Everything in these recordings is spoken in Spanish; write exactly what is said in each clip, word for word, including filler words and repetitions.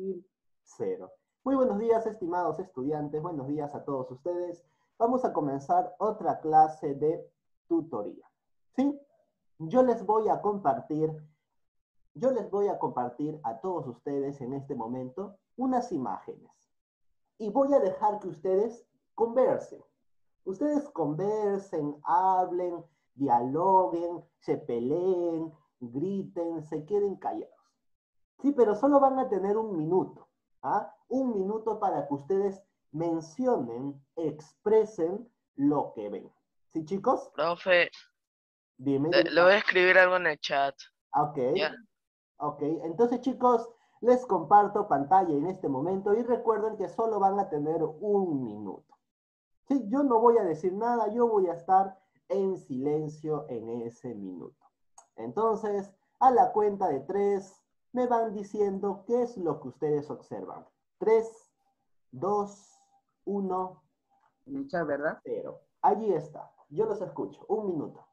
y cero. Muy buenos días, estimados estudiantes. Buenos días a todos ustedes. Vamos a comenzar otra clase de tutoría. ¿Sí? Yo les voy a compartir, yo les voy a compartir a todos ustedes en este momento unas imágenes. Y voy a dejar que ustedes conversen. Ustedes conversen, hablen, dialoguen, se peleen, griten, se queden callados. Sí, pero solo van a tener un minuto. ¿Ah? Un minuto para que ustedes mencionen, expresen lo que ven. ¿Sí, chicos? Profe, Dime, le, dime. le voy a escribir algo en el chat. Ok. ¿Ya? Ok, entonces chicos, les comparto pantalla en este momento y recuerden que solo van a tener un minuto. Sí, yo no voy a decir nada, yo voy a estar en silencio en ese minuto. Entonces, a la cuenta de tres, me van diciendo qué es lo que ustedes observan. Tres, dos, uno, ¿verdad? cero. Allí está, yo los escucho, un minuto.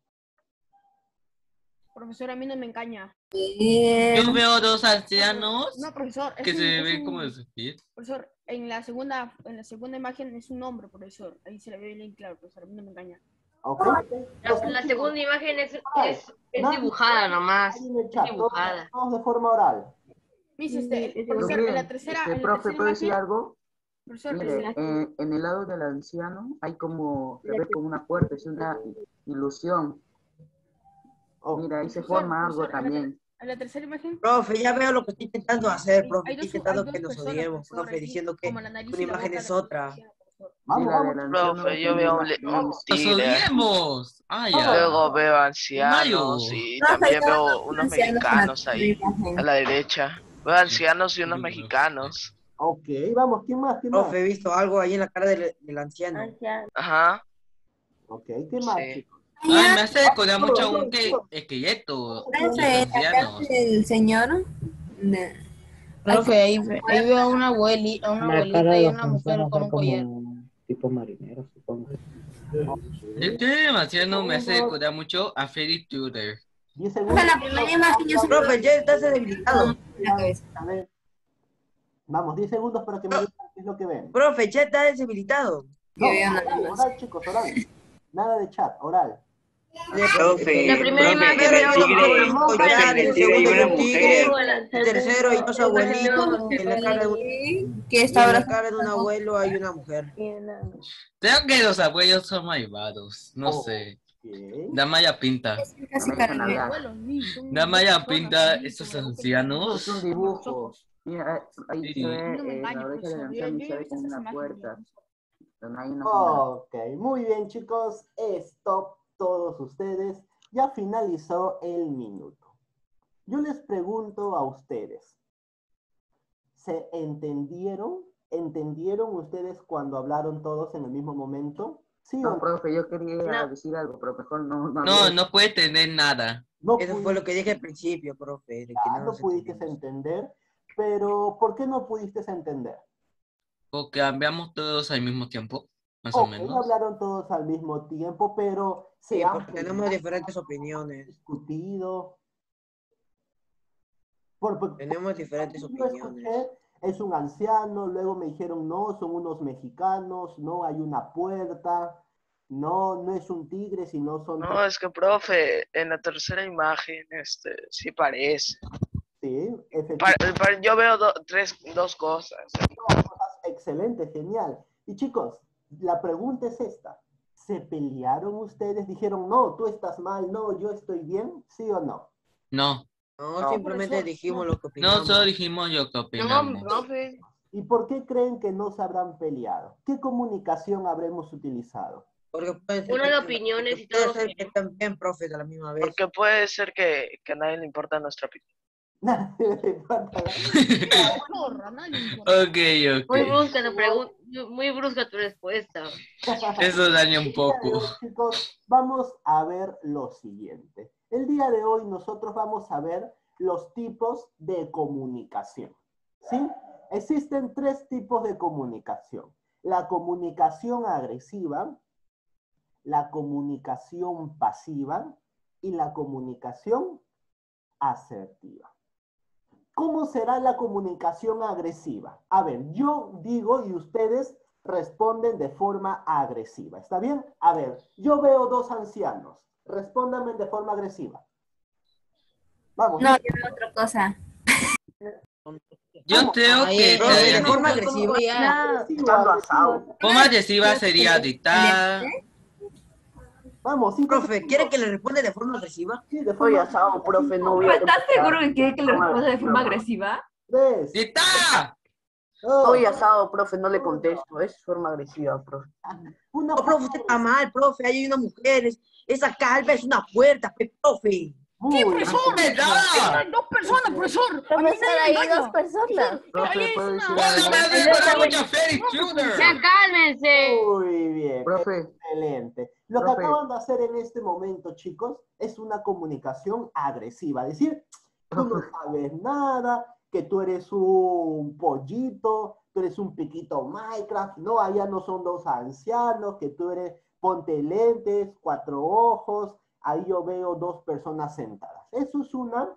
Profesor, a mí no me engaña. Yo veo dos ancianos No, profesor, es que un, se es ven un- como de sus pies. Profesor, en la segunda, en la segunda imagen es un hombre, profesor. Ahí se le ve bien claro, profesor, a mí no me engaña. ¿Ok? La, la segunda imagen es, es, es Nadie- dibujada nomás. Ahí en el Es chat, todos, dibujada. todos de forma oral. Miss, este, Pero profesor, en la miren, tercera, este, en la profe, tercera ¿puedo decir imagen, algo? profesor, Mire, en la- en, en el lado del anciano hay como, se ve como una puerta, es una ilusión. Oh, Mira, ahí se profesor, forma algo profesor, en la, ter- también. en la tercera imagen, Profe, ya veo lo que estoy intentando hacer, hay, profe. hay Estoy dos, hay intentando dos que nos personas, odiemos, profesor, profe, aquí, diciendo que como la nariz una y la imagen boca es de la otra. persona, profesor. Sí, vamos, la vamos. del anciano Profe, yo tiene veo un, una- li- un ¡Nos tigre. odiemos! ¡Ah, ya! Luego veo Mayo. ancianos y Profe, también yo veo veo unos ancianos en la mexicanos ahí, imagen. a la derecha. Veo ancianos y unos mexicanos. Ok, vamos, ¿quién más? ¿Quién más? Profe, he visto algo ahí en la cara del, del anciano. Ajá, Ok, ¿qué más, sí. chicos? Ay, me hace recordar mucho a un que esqueleto. Los Profe, la cara ancianos. del señor. de- Profe, ahí, ahí veo a una, abueli, a una La abuelita cara de y los una mujer ancianos con son un collar. como tipo marineros, supongo. Este anciano me hace recordar mucho a Freddy Tudor. diez Profe, segundos. la primera imagen yo solo Profe, ya estás debilitado. la cabeza. A ver. Vamos, diez segundos para que me digan qué es lo que ven. Profe, ya estás debilitado. No, Yo veo nada oral, más. oral, chicos, oral. Nada de chat, oral. Profe, La primera profe, imagen en el veo tigre, como la profe, collar, en el el tigre hay segundo una y un tigre, mujer. el tercero hay dos abuelitos, en la cara de un, ¿Qué y está en la ahora? cara de un abuelo hay una mujer. Creo que los abuelos son malvados. No sé. Ok. Da mala pinta. Casi No me cara dejan de- hablar. Abuelos, ni son Da dos mala personas, pinta ni estos con la boca No, ancianos. es un como los dibujo. ojos. Mira, ahí Sí. se ve, No me eh, engañes, la oreja del profesor. Yo, anciano y yo se he ve visto como esas una imágenes. puerta. Donde hay una Ok, muy bien, chicos. Stop todos ustedes. Ya finalizó el minuto. Yo les pregunto a ustedes. ¿Se entendieron? ¿Entendieron ustedes cuando hablaron todos en el mismo momento? ¿Sí o No, no? profe, yo quería No. decir algo, pero mejor no. No, No, hablé. no puede tener nada. No Eso fue lo que dije al principio, profe, de que Ah, no no nos pudiste entendimos. entender, pero ¿por qué no pudiste entender? Porque cambiamos todos al mismo tiempo. Más o Ok, menos. hablaron todos al mismo tiempo, pero se Sí, han porque tenemos diferentes opiniones. discutido. Por, por- Tenemos diferentes yo opiniones. escuché, es un anciano, luego me dijeron, no, son unos mexicanos, no hay una puerta, no, no es un tigre, sino son No, es que, profe, en la tercera imagen, este, sí parece. sí, Pa- efectivamente. pa- yo veo do- tres, dos cosas. Excelente, genial. Y chicos, la pregunta es esta. ¿Se pelearon ustedes? Dijeron, no, tú estás mal, no, yo estoy bien, ¿sí o no? No. No, No. simplemente Profesor, dijimos no. lo que No opinamos. solo dijimos lo que No, opinamos. profe. ¿Y por qué creen que no se habrán peleado? ¿Qué comunicación habremos utilizado? Porque puede ser Una que de tenga- opiniones porque y puede todos ser que también, profe, a la misma vez. Porque puede ser que, que a nadie le importa nuestra opinión. Profesor, a nadie le importa. Ok, Muy ok. brusca la pregunta, muy brusca tu respuesta. Eso daña un El día de poco. hoy, chicos, vamos a ver lo siguiente. El día de hoy nosotros vamos a ver los tipos de comunicación. ¿Sí? Existen tres tipos de comunicación. La comunicación agresiva, la comunicación pasiva y la comunicación asertiva. ¿Cómo será la comunicación agresiva? A ver, yo digo y ustedes responden de forma agresiva. ¿Está bien? A ver, yo veo dos ancianos. Respóndanme de forma agresiva. Vamos. No, yo veo otra cosa. Yo Vamos. creo Ay, que eh, profe, sería- de forma agresiva. Agresivo, Estando agresivo. asado. forma agresiva sería gritar. Vamos, cinco Profe, segundos. ¿quiere que le responda de forma agresiva? Sí, de Estoy forma asado, profe, no voy Profe, a ¿estás contestar. seguro que quiere que le responda de forma agresiva? Tres, ¡Grita! dos, Estoy asado, profe, no le contesto. Es forma agresiva, profe. una. No, profe, usted está mal, profe. Ahí hay una mujer. es- Esa calva es una puerta, pe, profe. Muy profesor? ¡Verdad! Hay dos personas, profesor. A mí Profesor, nadie me hay engaña. dos personas. Profesor, Profe, ahí es ¿puedo una- decir ¡Póngame a algo? disparar mucha Fairy Shooter! Ya cálmense. Muy bien. Profe, Excelente. Lo que Profe. acaban de hacer en este momento, chicos, es una comunicación agresiva. Decir, tú no sabes nada, que tú eres un pollito, tú eres un piquito Minecraft, no, allá no son dos ancianos, que tú eres, ponte lentes, cuatro ojos, ahí yo veo dos personas sentadas. Eso es una,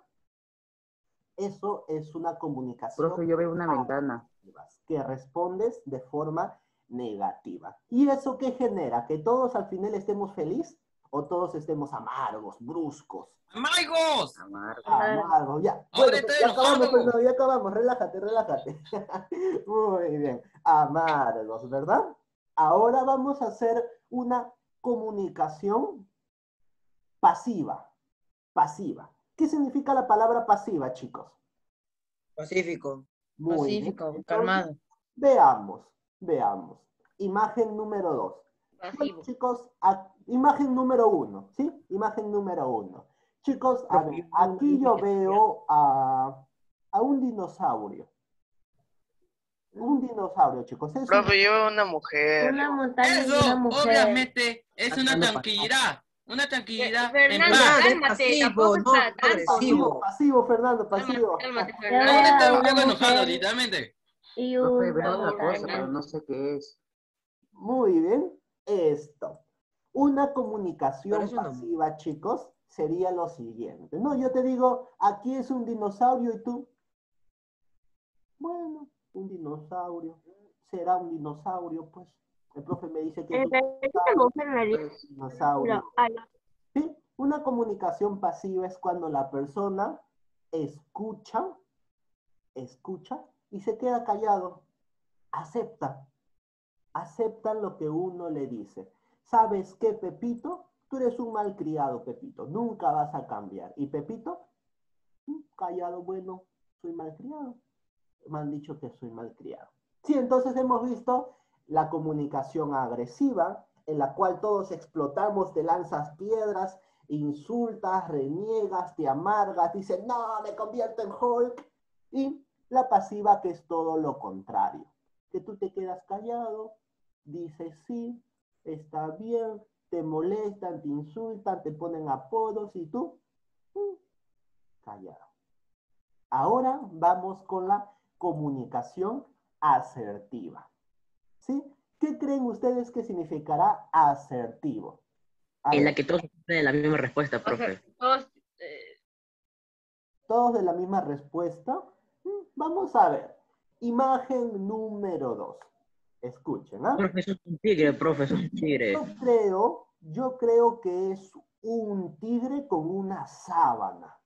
eso es una comunicación profe, yo veo una ventana. que respondes de forma negativa. ¿Y eso qué genera? ¿Que todos al final estemos felices o todos estemos amargos, bruscos? ¡Amigos! Amargo. Amargos, ya. Ahora Bueno, estoy ya acabamos, enojado. Fernando, ya acabamos. Relájate, relájate. Muy bien. Amargos, ¿verdad? Ahora vamos a hacer una comunicación pasiva. Pasiva. ¿Qué significa la palabra pasiva, chicos? Pacífico. Muy Pacífico, bien. Entonces, calmado. Veamos, veamos. Imagen número dos. Bueno, Pasivo. chicos, a- imagen número uno, ¿sí? Imagen número uno. Chicos, a ver, aquí yo veo a, a un dinosaurio. Un dinosaurio, chicos. Es un- Profe, yo veo una mujer. Una montaña y Eso, una mujer. obviamente, es una Haciendo tranquilidad. Una tranquilidad en Fernando, paz. es cálmate. pasivo, Tampoco no es para tanto. agresivo. Pasivo, Fernando, Cálmate, pasivo. cálmate, Yo Fernando. Ahora veo estoy un una poco enojado, mujer literalmente. y Profe, una veo otra cosa, pero montaña. no sé qué es. Muy bien. Esto. Una comunicación Parece una- pasiva, chicos, sería lo siguiente. No, yo te digo, aquí es un dinosaurio y tú. Bueno, un dinosaurio. Será un dinosaurio, pues. El profe me dice que es un dinosaurio. ¿Sí? Una comunicación pasiva es cuando la persona escucha, escucha y se queda callado. Acepta. Acepta lo que uno le dice. ¿Sabes qué, Pepito? Tú eres un malcriado, Pepito. Nunca vas a cambiar. ¿Y Pepito? "Mm, Callado, bueno, soy malcriado. Me han dicho que soy malcriado. Sí, entonces hemos visto la comunicación agresiva, en la cual todos explotamos, te lanzas piedras, insultas, reniegas, te amargas, dices, no, me convierto en Hulk. Y la pasiva, que es todo lo contrario, que tú te quedas callado, dices sí, está bien, te molestan, te insultan, te ponen apodos y tú, mm, callado. Ahora vamos con la comunicación asertiva. ¿Sí? ¿Qué creen ustedes que significará asertivo? A En ver, la que todos tienen la misma respuesta, profe. Todos, eh, ¿todos de la misma respuesta? Mm, Vamos a ver. Imagen número dos. Escuchen, ¿ah? Profe, eso es un tigre, profe, eso es un tigre. Yo creo, yo creo que es un tigre con una sábana.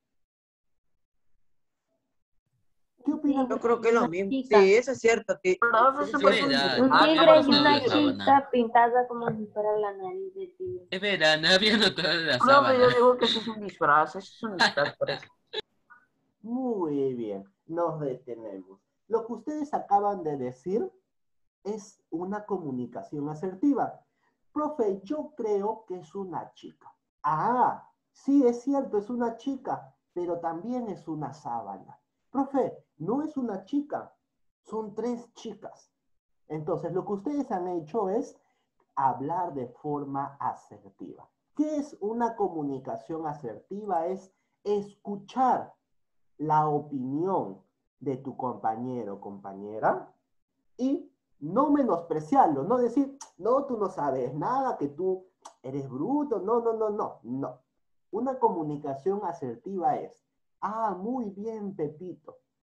¿Qué opinan? Yo creo que es lo Una mismo. chica. Sí, eso es cierto. Sí. Profe, Eso eso es parece cierto. verdad. Un Ah, tigre no, y no, una la sábana. chica pintada como si fuera la nariz de tigre. Es verdad, no había notado la Profe, yo sábana. digo que eso es un disfraz, eso es un disfraz, parece. Muy bien, nos detenemos. Lo que ustedes acaban de decir es una comunicación asertiva. Profe, yo creo que es una chica. Ah, sí, es cierto, es una chica, pero también es una sábana. Profe, no es una chica, son tres chicas. Entonces, lo que ustedes han hecho es hablar de forma asertiva. ¿Qué es una comunicación asertiva? Es escuchar la opinión de tu compañero o compañera y no menospreciarlo, no decir, no, tú no sabes nada, que tú eres bruto, no, no, no, no, no. Una comunicación asertiva es, ah, muy bien, Pepito,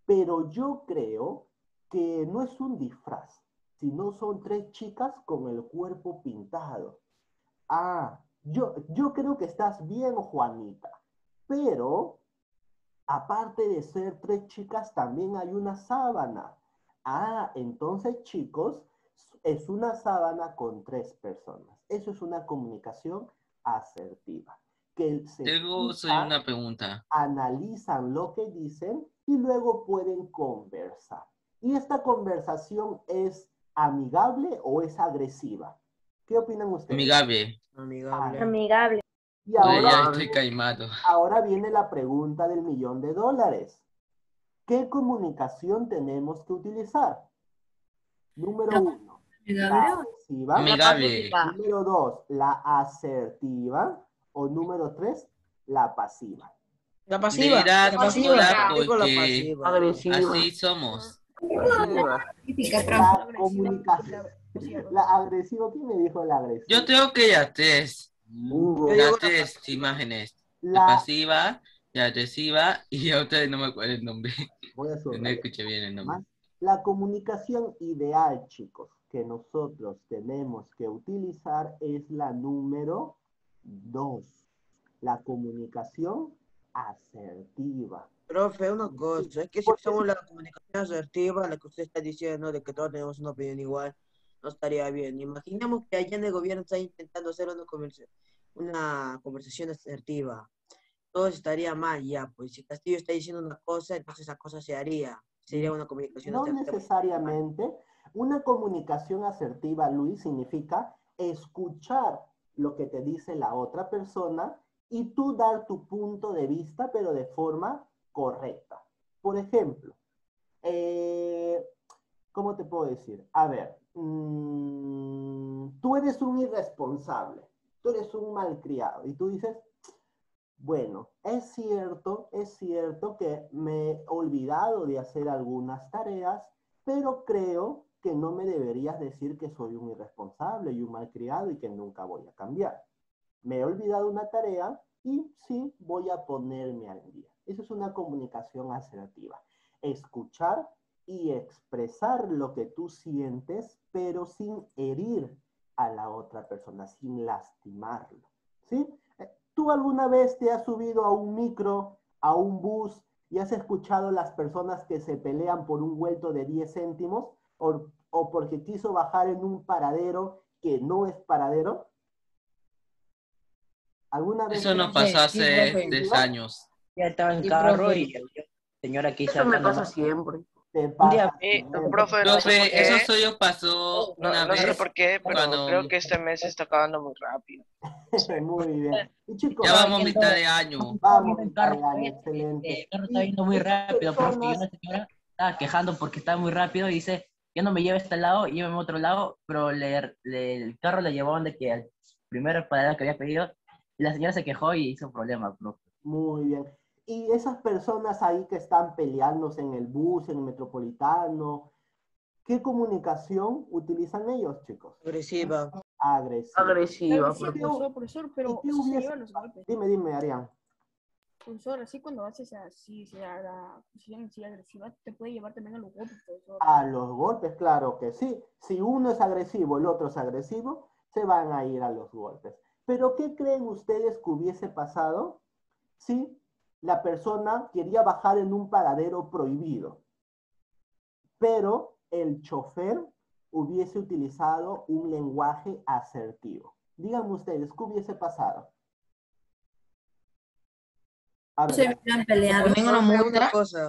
Pero yo creo que no es un disfraz, sino son tres chicas con el cuerpo pintado. Ah, yo, yo creo que estás bien, Juanita, pero aparte de ser tres chicas, también hay una sábana. Ah, entonces, chicos, es una sábana con tres personas. Eso es una comunicación asertiva. Que se Tengo soy escuchan, una pregunta. analizan lo que dicen y luego pueden conversar. ¿Y esta conversación es amigable o es agresiva? ¿Qué opinan ustedes? Amigable. Amigable. Amigable. Y Pues ahora, ya estoy caimado. ahora viene la pregunta del millón de dólares. ¿Qué comunicación tenemos que utilizar? Número uno, la agresiva. Amigable. Número dos, la asertiva. O número tres, la pasiva. La pasiva. Dirás La pasiva. hola Digo la porque pasiva. Agresiva. así somos. La comunicación. La agresiva, ¿quién me dijo la agresiva? Yo tengo que ya tres. Hugo. Las tres imágenes. La La, pasiva, la agresiva y otra no me acuerdo el nombre. voy a No subrayar escuché bien el nombre. más. La comunicación ideal, chicos, que nosotros tenemos que utilizar es la número dos. La comunicación asertiva. Profe, una cosa, es que si Porque usamos la comunicación asertiva, la que usted está diciendo de que todos tenemos una opinión igual, no estaría bien. Imaginemos que allá en el gobierno está intentando hacer una, conversa- una conversación asertiva. Todo estaría mal ya, pues si Castillo está diciendo una cosa, entonces esa cosa se haría. Sería una comunicación No asertiva. necesariamente. Una comunicación asertiva, Luis, significa escuchar lo que te dice la otra persona y tú dar tu punto de vista, pero de forma correcta. Por ejemplo, eh, ¿cómo te puedo decir? A ver, mmm, tú eres un irresponsable, tú eres un malcriado y tú dices, bueno, es cierto, es cierto que me he olvidado de hacer algunas tareas, pero creo que no me deberías decir que soy un irresponsable y un malcriado y que nunca voy a cambiar. Me he olvidado una tarea y sí voy a ponerme al día. Eso es una comunicación asertiva. Escuchar y expresar lo que tú sientes, pero sin herir a la otra persona, sin lastimarlo. ¿Sí? ¿Tú alguna vez te has subido a un micro, a un bus, y has escuchado las personas que se pelean por un vuelto de diez céntimos o, o porque quiso bajar en un paradero que no es paradero? ¿Alguna vez? Eso nos te- pasó Sí, hace profe. tres años. Ya estaba en Sí, carro profe. y la señora quiso Eso me hablando pasa más. siempre. Te Un día- pasa Y, siempre. profe, no sé por Profe, eso qué, solo pasó no, una no sé vez por qué, pero cuando creo que este mes se está acabando muy rápido. Sí. Muy bien. Y chicos, ya vamos a mitad de año. vamos, el carro, mitad de año, pues, excelente. El carro Y está yendo muy esas rápido, profe. Y personas- una señora estaba quejando porque estaba muy rápido y dice, ya no me lleve a este lado, lléveme a otro lado, pero le, le- el carro le llevó donde que al primer paradero que había pedido y la señora se quejó y hizo un problema, profe. Muy bien. Y esas personas ahí que están peleándose en el bus, en el metropolitano, ¿qué comunicación utilizan ellos, chicos? Agresiva. Agresiva. Agresiva, Sí, profe. profesor, profesor, pero ¿Y qué eso se hubiese- lleva a los golpes. Dime, dime, Arián. Profesor, así cuando haces así, sea la posición así agresiva, te puede llevar también a los golpes, profesor. A los golpes, claro que sí. Si uno es agresivo, el otro es agresivo, se van a ir a los golpes. Pero ¿qué creen ustedes que hubiese pasado si la persona quería bajar en un paradero prohibido, pero el chofer hubiese utilizado un lenguaje asertivo? Díganme ustedes, ¿qué hubiese pasado? A ver, Se hubieran peleado. Profe, Ponen una una multa. cosa.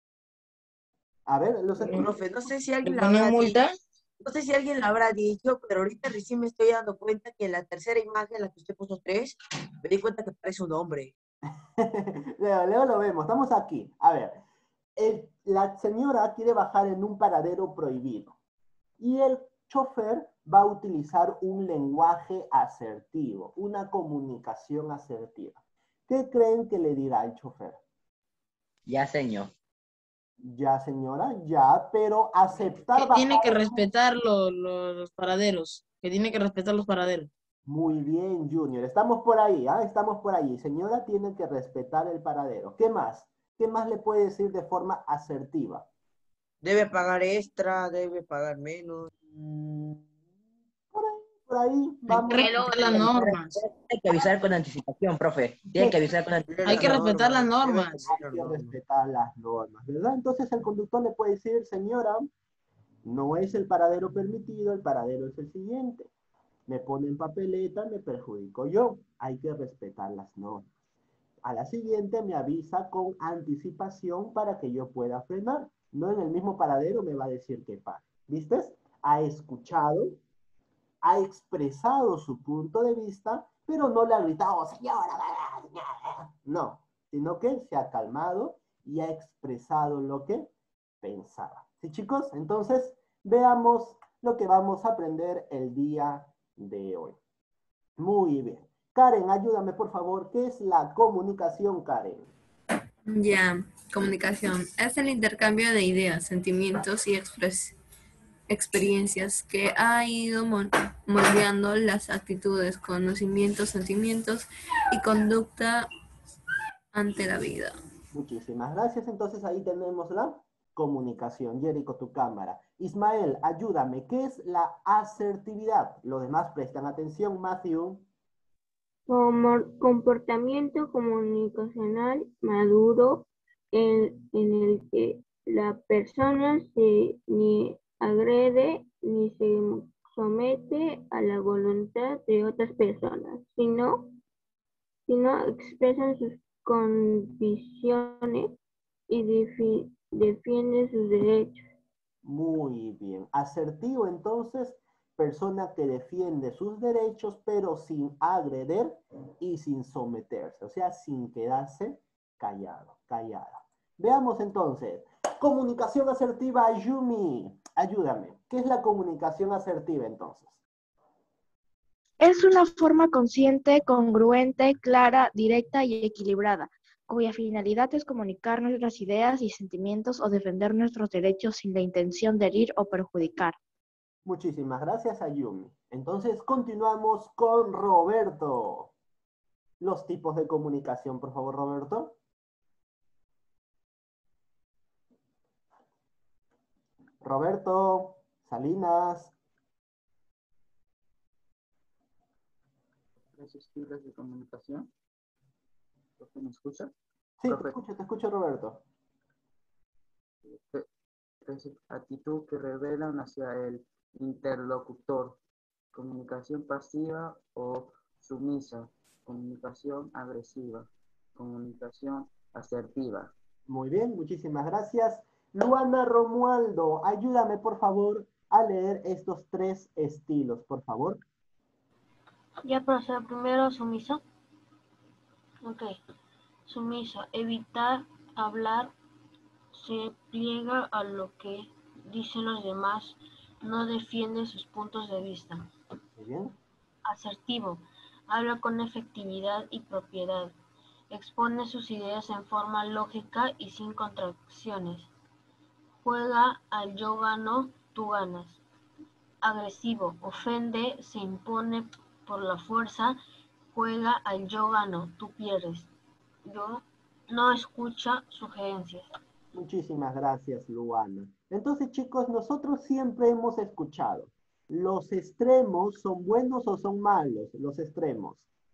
a ver, los escucho. Profe, no sé si Le alguien la ponen habrá multa. dicho, no sé si alguien la habrá dicho, pero ahorita recién me estoy dando cuenta que en la tercera imagen, la que usted puso tres, me di cuenta que parece un hombre. Leo, Leo lo vemos, estamos aquí. A ver, el- la señora quiere bajar en un paradero prohibido y el chofer va a utilizar un lenguaje asertivo, una comunicación asertiva. ¿Qué creen que le dirá el chofer? Ya, señor. Ya, señora, ya, pero aceptar Que tiene que bajar- respetar lo- lo- los paraderos. Que tiene que respetar los paraderos. Muy bien, Junior. Estamos por ahí, ¿ah? Estamos por ahí. Señora, tiene que respetar el paradero. ¿Qué más? ¿Qué más le puede decir de forma asertiva? Debe pagar extra, debe pagar menos. Por ahí, por ahí Hay vamos. que respetar las normas. Hay que avisar con anticipación, profe. Tiene que avisar con anticipación. Hay que respetar las normas. Hay que respetar las normas, ¿verdad? Entonces el conductor le puede decir, señora, no es el paradero permitido, el paradero es el siguiente. Me ponen papeleta, me perjudico yo. Hay que respetar las normas. A la siguiente me avisa con anticipación para que yo pueda frenar. No en el mismo paradero me va a decir que pare. ¿Viste? Ha escuchado, ha expresado su punto de vista, pero no le ha gritado, señora, no, sino que se ha calmado y ha expresado lo que pensaba. ¿Sí, chicos? Entonces, veamos lo que vamos a aprender el día de hoy. Muy bien. Karen, ayúdame, por favor. ¿Qué es la comunicación, Karen? Ya, comunicación. Es el intercambio de ideas, sentimientos y expres- experiencias que ha ido mol- moldeando las actitudes, conocimientos, sentimientos y conducta ante la vida. Muchísimas gracias. Entonces ahí tenemos la comunicación. Jerico, tu cámara. Ismael, ayúdame. ¿Qué es la asertividad? Los demás prestan atención. Matthew. Como comportamiento comunicacional maduro en, en el que la persona se ni agrede ni se somete a la voluntad de otras personas, sino, sino expresan sus convicciones y defi- defiende sus derechos. Muy bien. Asertivo, entonces, persona que defiende sus derechos, pero sin agreder y sin someterse, o sea, sin quedarse callado, callada. Veamos entonces, comunicación asertiva, Yumi, ayúdame. ¿Qué es la comunicación asertiva entonces? Es una forma consciente, congruente, clara, directa y equilibrada, cuya finalidad es comunicar nuestras ideas y sentimientos o defender nuestros derechos sin la intención de herir o perjudicar. Muchísimas gracias, Ayumi. Entonces, continuamos con Roberto. Los tipos de comunicación, por favor, Roberto. Roberto, Salinas. Tres estilos de comunicación. ¿Profe, me escucha? Sí, Profe. te escucho, te escucho, Roberto. Tres actitud que revelan hacia el interlocutor. Comunicación pasiva o sumisa. Comunicación agresiva. Comunicación asertiva. Muy bien, muchísimas gracias. Luana Romualdo, ayúdame, por favor, a leer estos tres estilos, por favor. Ya, profesor, primero sumiso. Ok. Sumiso, evitar hablar, se pliega a lo que dicen los demás, no defiende sus puntos de vista. Muy bien. Asertivo, habla con efectividad y propiedad, expone sus ideas en forma lógica y sin contracciones. Juega al yo gano, tú ganas. Agresivo, ofende, se impone por la fuerza, juega al yo gano, tú pierdes. Yo no escucha sugerencias. Muchísimas gracias, Luana. Entonces, chicos, nosotros siempre hemos escuchado, ¿los extremos son buenos o son malos? Los extremos.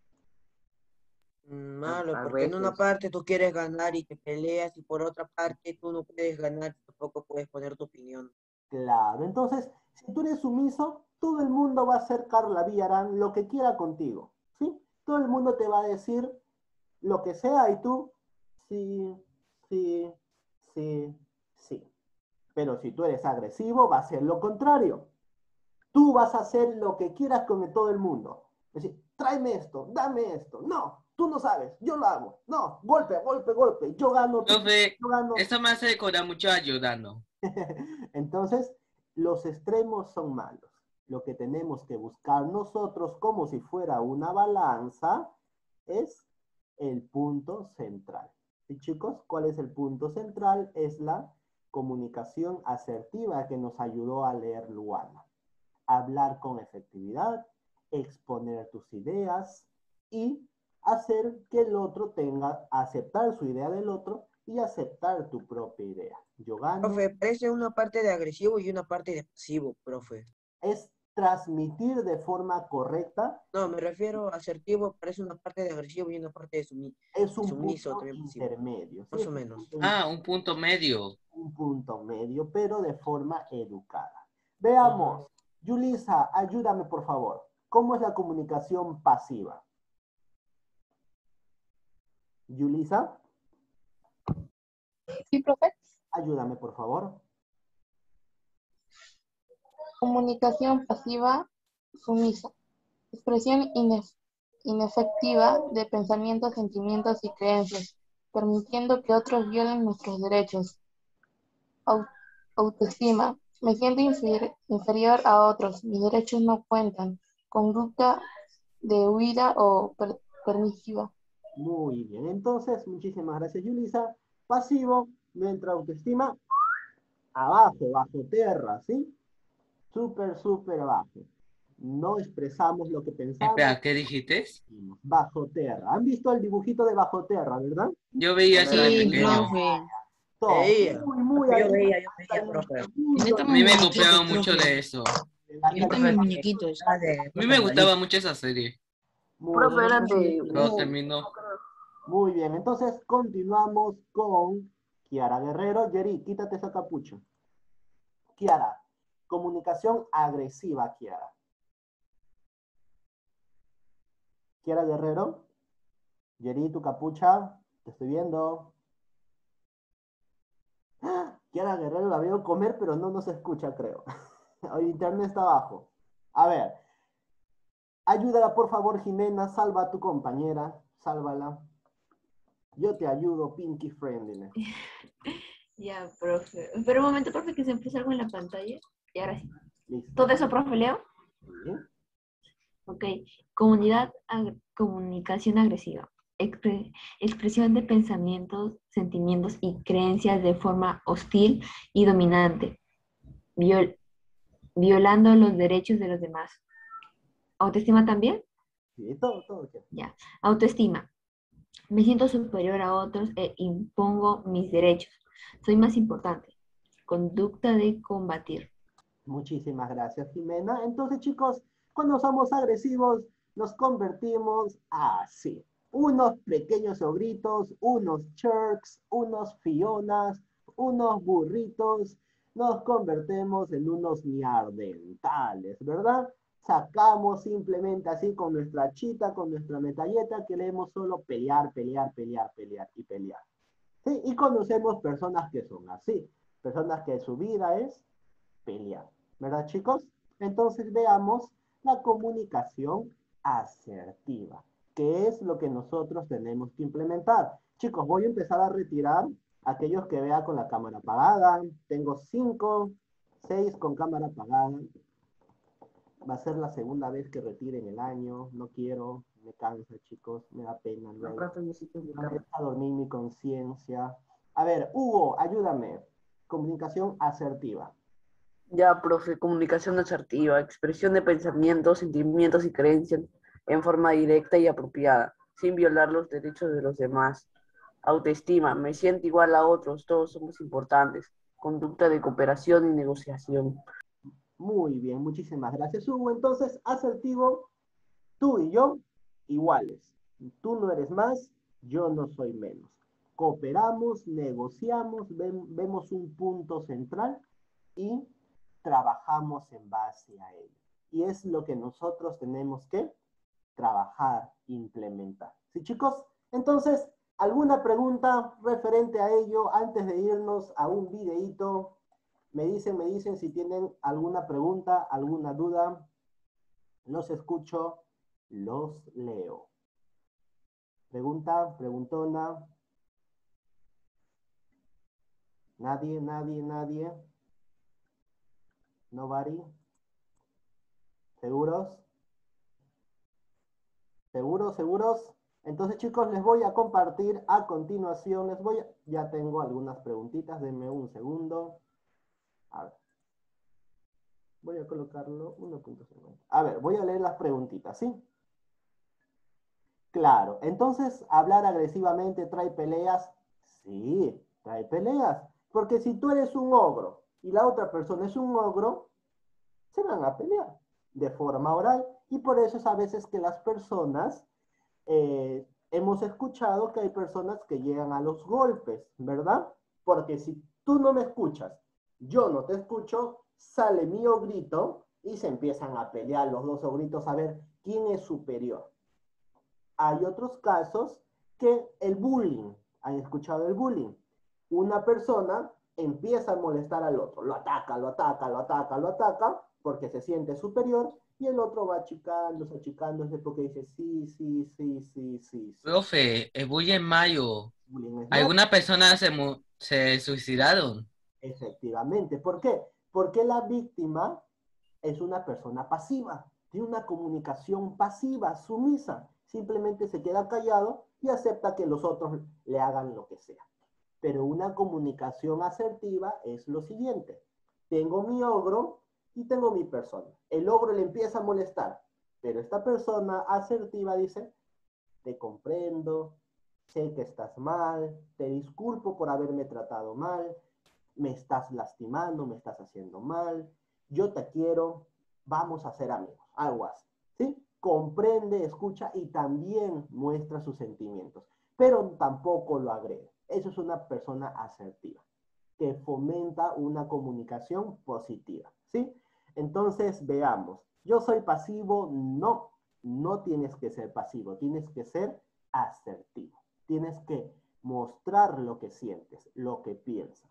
Malo, A porque en una veces. parte tú quieres ganar y te peleas, y por otra parte tú no puedes ganar, tampoco puedes poner tu opinión. Claro, entonces, si tú eres sumiso, todo el mundo va a hacer Carla Villarán lo que quiera contigo, ¿sí? Todo el mundo te va a decir lo que sea y tú, sí, sí, sí, sí. Pero si tú eres agresivo, va a ser lo contrario. Tú vas a hacer lo que quieras con todo el mundo. Es decir, tráeme esto, dame esto. No, tú no sabes, yo lo hago. No, golpe, golpe, golpe. Yo gano. tú- Profe, yo gano. esto me hace recordar mucho ayudando. Entonces, los extremos son malos. Lo que tenemos que buscar nosotros, como si fuera una balanza, es el punto central. ¿Sí, chicos? ¿Cuál es el punto central? Es la comunicación asertiva que nos ayudó a leer Luana. Hablar con efectividad, exponer tus ideas y hacer que el otro tenga, aceptar su idea del otro y aceptar tu propia idea. Yo gano. Profe, parece una parte de agresivo y una parte de pasivo, profe. Es transmitir de forma correcta. No, me refiero a asertivo, parece una parte de agresivo y una parte de sumi Es un sumiso punto también pasivo. intermedio. ¿sí? Más o menos. Ah, un punto medio. Un punto medio, pero de forma educada. Veamos. Yulisa, ayúdame por favor. ¿Cómo es la comunicación pasiva? Yulisa. Sí, profe. Ayúdame por favor. Comunicación pasiva sumisa. Expresión inef- inefectiva de pensamientos, sentimientos y creencias, permitiendo que otros violen nuestros derechos. Au- autoestima. Me siento inferi- inferior a otros. Mis derechos no cuentan. Conducta de huida o per- permisiva. Muy bien. Entonces, muchísimas gracias, Yulisa. Pasivo, nuestra autoestima, abajo, bajo tierra, ¿sí? Súper, súper abajo. No expresamos lo que pensamos. Espera, ¿qué dijiste? Bajo tierra. ¿Han visto el dibujito de bajo tierra, verdad? Yo veía eso de Sí, pequeño. profe. Todo. Veía. Muy, muy Yo arriba. veía, yo veía, profe. Neta, A mí me muñequitos, copiaban mucho profe. de eso. Neta, mis muñequitos. Ah, de- A mí me gustaba mucho esa serie. Muy, Profe, eran de... Pero muy, terminó. muy bien. Entonces, continuamos con Kiara Guerrero. Yeri, quítate esa capucha. Kiara, comunicación agresiva, Kiara. Kiara Guerrero. Yeri, tu capucha. Te estoy viendo. ¡Ah! Kiara Guerrero la veo comer, pero no nos escucha, creo. El internet está abajo. A ver. Ayúdala, por favor, Jimena. Salva a tu compañera. Sálvala. Yo te ayudo, Pinky Friendly. Ya, profe. Espera un momento, profe, que se empieza algo en la pantalla. Y ahora sí. Listo. ¿Todo eso, profe, leo? Sí. Ok. Comunidad, ag- comunicación agresiva. Expre- expresión de pensamientos, sentimientos y creencias de forma hostil y dominante. Viol- violando los derechos de los demás. ¿Autoestima también? Sí, todo, todo. Ya. Autoestima. Me siento superior a otros e impongo mis derechos. Soy más importante. Conducta de combatir. Muchísimas gracias, Jimena. Entonces, chicos, cuando somos agresivos, nos convertimos así. Unos pequeños ogritos, unos Sharks, unos Fionas, unos burritos. Nos convertimos en unos neandertales, ¿verdad? Sacamos simplemente así con nuestra chita, con nuestra metalleta, queremos solo pelear, pelear, pelear, pelear y pelear. ¿Sí? Y conocemos personas que son así. Personas que su vida es pelear. ¿Verdad, chicos? Entonces veamos la comunicación asertiva, que es lo que nosotros tenemos que implementar. Chicos, voy a empezar a retirar a aquellos que vean con la cámara apagada. Tengo cinco, seis con cámara apagada. Va a ser la segunda vez que retire en el año. No quiero, me cansa, chicos, me da pena. Luego. No me deja dormir mi conciencia. A ver, Hugo, ayúdame. Comunicación asertiva. Ya, profe, comunicación asertiva, expresión de pensamientos, sentimientos y creencias en forma directa y apropiada, sin violar los derechos de los demás. Autoestima, me siento igual a otros, todos somos importantes. Conducta de cooperación y negociación. Muy bien, muchísimas gracias, Hugo. Entonces, asertivo, tú y yo, iguales. Tú no eres más, yo no soy menos. Cooperamos, negociamos, ven- vemos un punto central y trabajamos en base a ello. Y es lo que nosotros tenemos que trabajar, implementar. ¿Sí, chicos? Entonces, ¿alguna pregunta referente a ello antes de irnos a un videíto? Me dicen, me dicen si tienen alguna pregunta, alguna duda. Los escucho, los leo. Pregunta, preguntona. Nadie, nadie, nadie. Nobody. ¿Seguros? ¿Seguros, seguros? Entonces, chicos, les voy a compartir a continuación. Les voy a... Ya tengo algunas preguntitas. Denme un segundo. A ver. Voy a colocarlo uno punto cincuenta. A ver, voy a leer las preguntitas, ¿sí? Claro. Entonces, ¿hablar agresivamente trae peleas? Sí, trae peleas. Porque si tú eres un ogro y la otra persona es un ogro, se van a pelear de forma oral. Y por eso es a veces que las personas, eh, hemos escuchado que hay personas que llegan a los golpes, ¿verdad? Porque si tú no me escuchas, yo no te escucho, sale mi ogrito y se empiezan a pelear los dos ogritos a ver quién es superior. Hay otros casos que el bullying, ¿han escuchado el bullying? Una persona empieza a molestar al otro, lo ataca, lo ataca, lo ataca, lo ataca, porque se siente superior, y el otro va achicándose, achicándose, porque dice, sí, sí, sí, sí, sí. Profe, el bullying en mayo. Bullying es ¿Algunas personas se, mu- se suicidaron? Efectivamente. ¿Por qué? Porque la víctima es una persona pasiva, tiene una comunicación pasiva, sumisa. Simplemente se queda callado y acepta que los otros le hagan lo que sea. Pero una comunicación asertiva es lo siguiente. Tengo mi ogro y tengo mi persona. El ogro le empieza a molestar, pero esta persona asertiva dice, te comprendo, sé que estás mal, te disculpo por haberme tratado mal, me estás lastimando, me estás haciendo mal, yo te quiero, vamos a ser amigos, algo así, ¿sí? Comprende, escucha y también muestra sus sentimientos, pero tampoco lo agrede. Eso es una persona asertiva, que fomenta una comunicación positiva, ¿sí? Entonces, veamos, ¿yo soy pasivo? No, no tienes que ser pasivo, tienes que ser asertivo. Tienes que mostrar lo que sientes, lo que piensas.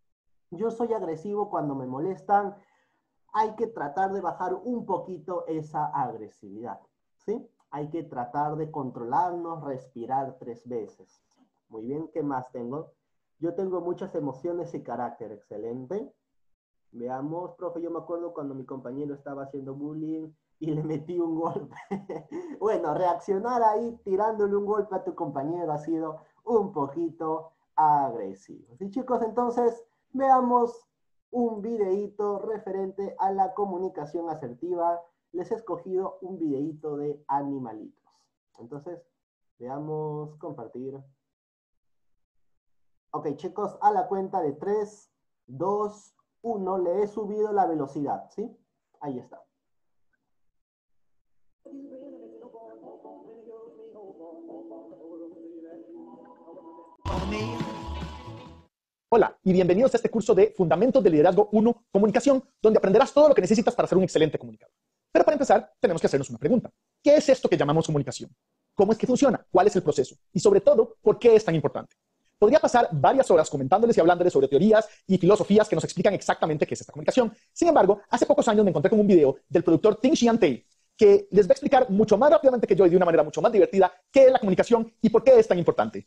Yo soy agresivo cuando me molestan. Hay que tratar de bajar un poquito esa agresividad, ¿sí? Hay que tratar de controlarnos, respirar tres veces. Muy bien, ¿qué más tengo? Yo tengo muchas emociones y carácter, excelente. Veamos, profe, yo me acuerdo cuando mi compañero estaba haciendo bullying y le metí un golpe. Bueno, reaccionar ahí tirándole un golpe a tu compañero ha sido un poquito agresivo. Sí, chicos, entonces veamos un videíto referente a la comunicación asertiva. Les he escogido un videíto de animalitos. Entonces, veamos, compartir. Ok, chicos, a la cuenta de tres, dos, uno, le he subido la velocidad, ¿sí? Ahí está. Hola y bienvenidos a este curso de Fundamentos de Liderazgo uno, Comunicación, donde aprenderás todo lo que necesitas para ser un excelente comunicador. Pero para empezar, tenemos que hacernos una pregunta. ¿Qué es esto que llamamos comunicación? ¿Cómo es que funciona? ¿Cuál es el proceso? Y sobre todo, ¿por qué es tan importante? Podría pasar varias horas comentándoles y hablándoles sobre teorías y filosofías que nos explican exactamente qué es esta comunicación. Sin embargo, hace pocos años me encontré con un video del productor Ting Xian Tay que les va a explicar mucho más rápidamente que yo y de una manera mucho más divertida qué es la comunicación y por qué es tan importante.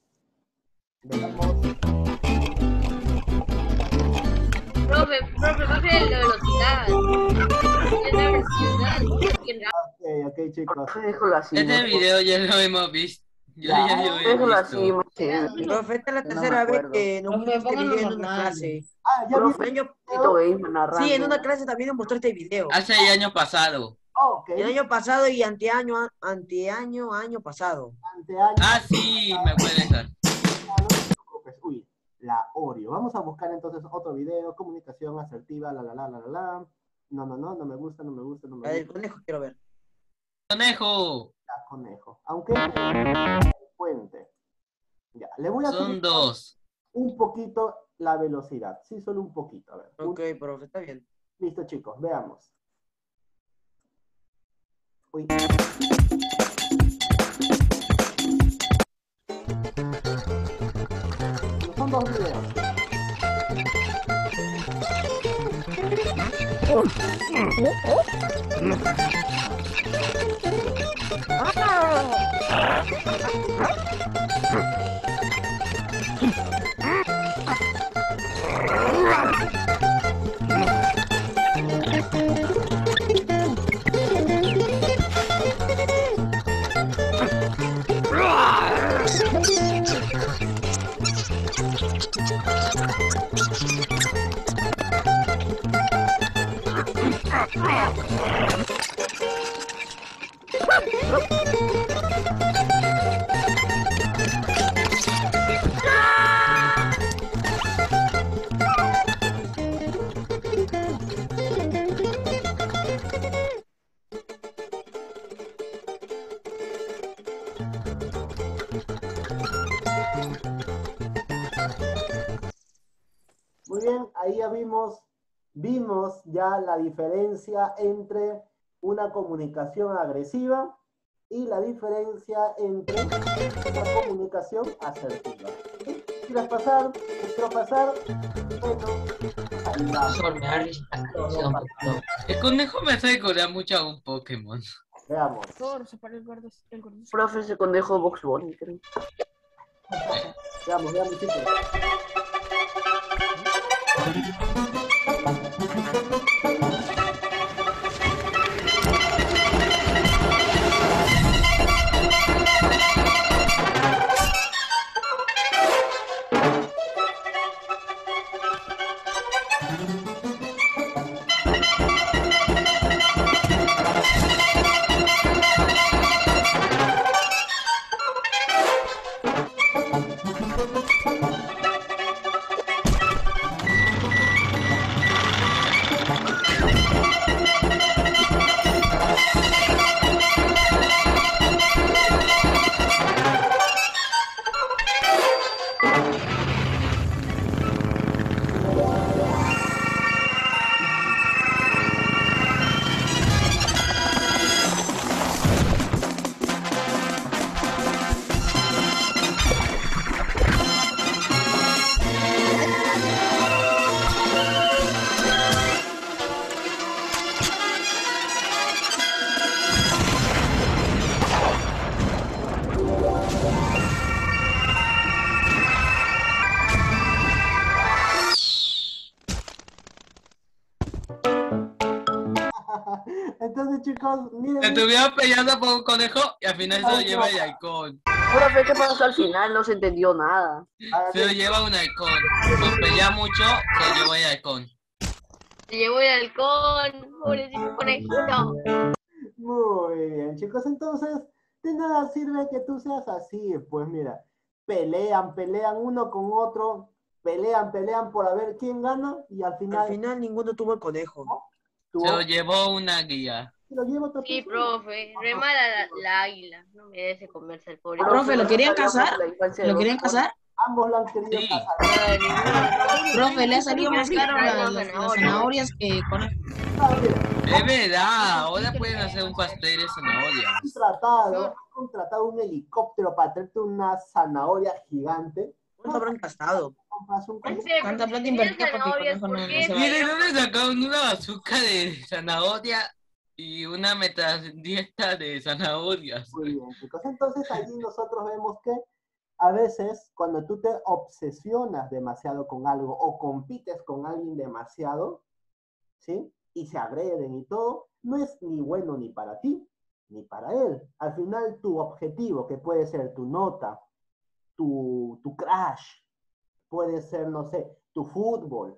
Profe, profe, profe, de la velocidad. De la velocidad. Ok, ok, chicos. Déjalo así. Este video ya lo hemos visto. Yo ya, lo he Déjalo visto. así, Martín. Profe, esta es la No tercera me vez acuerdo. que nos muestra este pónganlo video en una normal. clase. Ah, ya Profe, vi- año- Tito Game narrando. Sí, en una clase también nos mostró este video. Hace el año pasado. Ok, El año pasado y anteaño, anteaño, año pasado. anteaño. Ah, sí, me acuerdo de eso. No te preocupes. Uy, la Oreo. Vamos a buscar entonces otro video, comunicación asertiva, la la la la la la. No, no, no, no me gusta, no me gusta, no La me del gusta. conejo quiero ver. Conejo. La conejo. Aunque fuente. Ya, le voy a Son subir dos. un poquito la velocidad. Sí, solo un poquito. A ver. Un- Ok, profe, está bien. Listo, chicos, veamos. Uy. Son dos videos. ¡Ah! Muy bien, ahí ya vimos, vimos ya la diferencia entre una comunicación agresiva y la diferencia entre una comunicación asertiva. ¿Sí? ¿Quieres pasar? ¿Quiero pasar? Bueno, El conejo me hace recordar mucho a un Pokémon. Veamos. Thor, se para el gordo. El gordo. Profe, ese conejo Box Bunny, creo. Veamos, veamos, chicos. Entonces, chicos, miren. Estuvieron peleando por un conejo y al final se lo lleva el halcón. Profe, ¿qué pasó al final? No se entendió nada. Se lo lleva un halcón. Por pelear mucho, se lo llevó el halcón. Se llevó el halcón, pobrecito conejito. Muy bien, chicos. Entonces, de nada sirve que tú seas así. Pues mira, pelean, pelean uno con otro, pelean, pelean por a ver quién gana y al final... Al final ninguno tuvo el conejo. ¿Tuvo? Se lo llevó una guía. Se lo lleva otra Sí, persona. profe, re mala la, la águila. No merece comerse el pobre. Profe, ¿lo querían casar? ¿Lo querían casar? Ambos lo han querido Sí. casar. Profe, le ha salido más caro la- las, las zanahorias que conejo. Es verdad, ahora pueden hacer un pastel de zanahoria. Han contratado, han contratado un helicóptero para traerte una zanahoria gigante. ¿Cuánto habrán gastado? Compras un conejo. ¿Cuánta plata invertió para que el conejo no, no se ¿Y de vaya? dónde sacaron una bazooka de zanahoria y una metralleta de zanahorias? Muy bien, chicos. Entonces allí nosotros vemos que a veces cuando tú te obsesionas demasiado con algo o compites con alguien demasiado, ¿sí? Y se agreden y todo, no es ni bueno ni para ti, ni para él. Al final tu objetivo, que puede ser tu nota, tu, tu crash, puede ser, no sé, tu fútbol,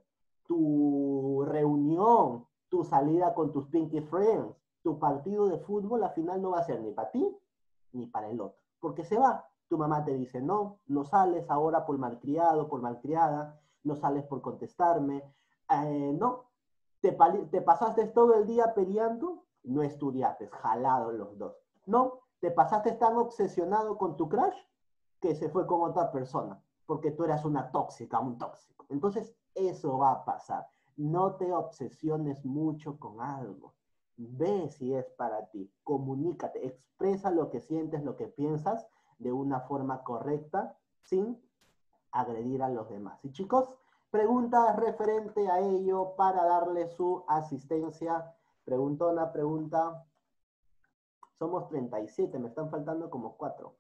tu reunión, tu salida con tus pinky friends, tu partido de fútbol, al final no va a ser ni para ti, ni para el otro. Porque se va. Tu mamá te dice, no, no sales ahora por malcriado, por malcriada, no sales por contestarme, eh, no, te, te pasaste todo el día peleando, no estudiaste, jalados los dos. No, te pasaste tan obsesionado con tu crush que se fue con otra persona, porque tú eras una tóxica, un tóxico. Entonces, eso va a pasar. No te obsesiones mucho con algo. Ve si es para ti. Comunícate, expresa lo que sientes, lo que piensas, de una forma correcta, sin agredir a los demás. Y chicos, preguntas referente a ello para darle su asistencia. Preguntona, pregunta. Somos treinta y siete, me están faltando como cuatro.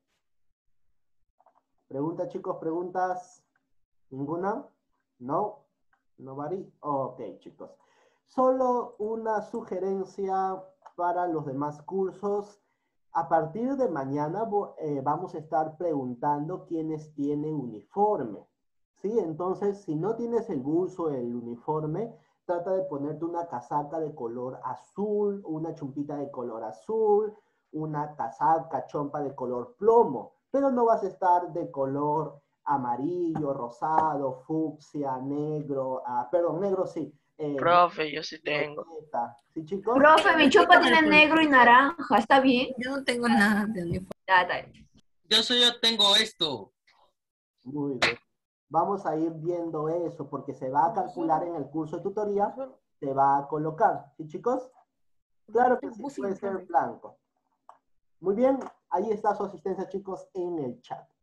Pregunta, chicos, preguntas. ¿Ninguna? ¿No? ¿Nobody? Ok, chicos. Solo una sugerencia para los demás cursos. A partir de mañana eh, vamos a estar preguntando quiénes tienen uniforme, ¿sí? Entonces, si no tienes el buzo, el uniforme, trata de ponerte una casaca de color azul, una chumpita de color azul, una casaca, chompa de color plomo, pero no vas a estar de color amarillo, rosado, fucsia, negro, ah, perdón, negro sí. Eh, Profe, yo sí tengo. ¿Sí, chicos? Profe, mi chupa tiene negro y naranja, ¿está bien? Yo no tengo nada de uniforme. Ya, está bien. Yo solo tengo esto. Muy bien. Vamos a ir viendo eso porque se va a calcular en el curso de tutoría, se va a colocar. ¿Sí, chicos? Claro que sí, puede ser blanco. Muy bien, ahí está su asistencia, chicos, en el chat.